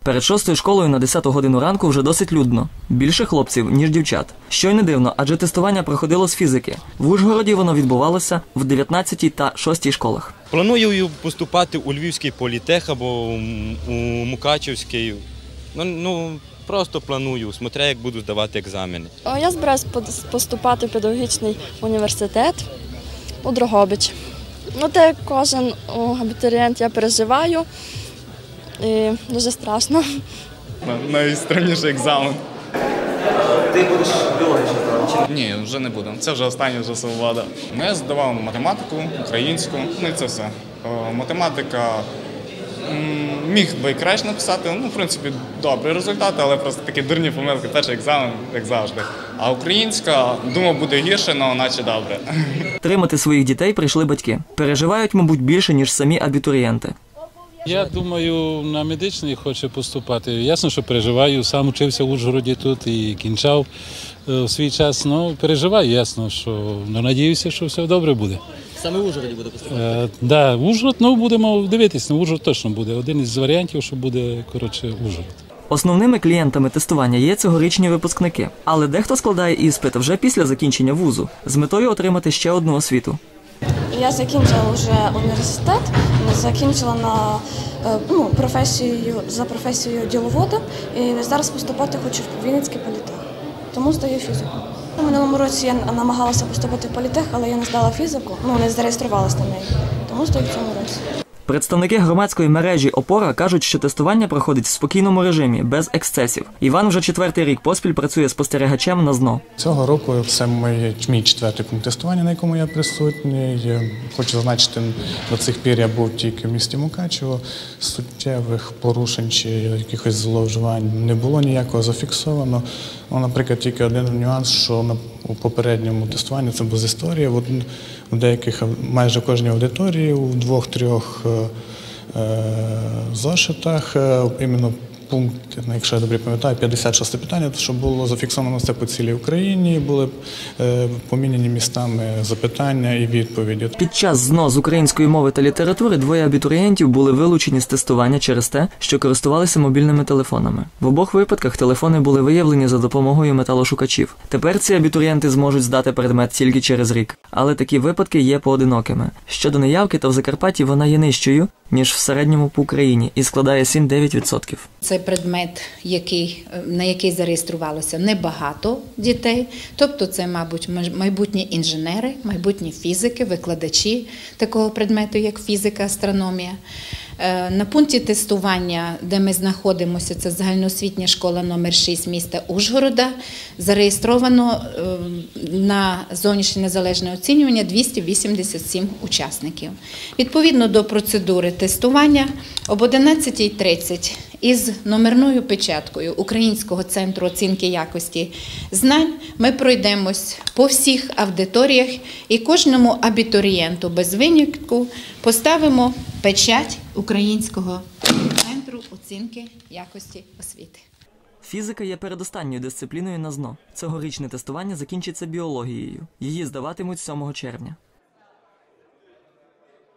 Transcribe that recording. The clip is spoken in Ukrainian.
Перед 6-ю школою на 10-ту годину ранку вже досить людно. Більше хлопців, ніж дівчат. Що й не дивно, адже тестування проходило з фізики. В Ужгороді воно відбувалося в 19-й та 6-й школах. Планую поступати у Львівський політех або у Мукачівський. Просто планую, смотря як буду здавати екзамени. Я збираюся поступати в педагогічний університет у Дрогобич. Як кожен абітурієнт я переживаю і дуже страшно. Найстрашніший екзамен. Ти будеш біологію здавати? Ні, вже не буду. Це вже остання свобода. Я здавав математику, українську, і це все. Математика міг би і краще написати, в принципі, добрий результат, але просто такі дурні помилки, перший екзамен, як завжди. А українська, думав, буде гірше, але наче добре. Тримати своїх дітей прийшли батьки. Переживають, мабуть, більше, ніж самі абітурієнти. Я думаю, на медичний хоче поступати. Ясно, що переживаю, сам учився в Ужгороді тут і кінчав в свій час. Переживаю, ясно, що надіюся, що все добре буде. Саме в Ужгороді буде поступати? Так, Ужгород, будемо дивитися, Ужгород точно буде. Один із варіантів, що буде, Ужгород. Основними клієнтами тестування є цьогорічні випускники. Але дехто складає іспит вже після закінчення вузу, з метою отримати ще одну освіту. Я закінчила вже університет, закінчила за професією діловода і зараз поступати хочу в Вінницький політех, тому здаю фізику. У минулому році я намагалася поступити в політех, але я не здала фізику, не зареєструвалася на неї, тому здаю в цьому році. Представники громадської мережі «Опора» кажуть, що тестування проходить в спокійному режимі, без ексцесів. Іван вже 4-й рік поспіль працює спостерігачем на ЗНО. Цього року це мій 4-й пункт тестування, на якому я присутній. Хочу зазначити, до цих пір я був тільки в місті Мукачево. Суттєвих порушень чи якихось зловживань не було ніякого зафіксовано. Наприклад, тільки один нюанс, що у попередньому тестуванні це без історії. У деяких, майже кожній аудиторії, у 2-3 зошитах, іменно пункт, якщо я добре пам'ятаю, 56 питання, що було зафіксовано це по цілій Україні, були поміняні містами запитання і відповіді. Під час ЗНО з української мови та літератури 2 абітурієнтів були вилучені з тестування через те, що користувалися мобільними телефонами. В обох випадках телефони були виявлені за допомогою металошукачів. Тепер ці абітурієнти зможуть здати предмет тільки через рік. Але такі випадки є поодинокими. Щодо неявки, то в Закарпатті вона є нижчою, ніж в середньому по Україні, і складає 7-9%. Це предмет, на який зареєструвалося небагато дітей, тобто це, мабуть, майбутні інженери, майбутні фізики, викладачі такого предмету, як фізика, астрономія. На пункті тестування, де ми знаходимося, це загальноосвітня школа номер 6 міста Ужгорода, зареєстровано на зовнішнє незалежне оцінювання 287 учасників. Відповідно до процедури тестування, об 11:30 із номерною печаткою Українського центру оцінки якості знань ми пройдемось по всіх аудиторіях і кожному абітурієнту без винятку поставимо печать Українського центру оцінки якості освіти. Фізика є передостанньою дисципліною на ЗНО. Цьогорічне тестування закінчиться біологією. Її здаватимуть 7 червня.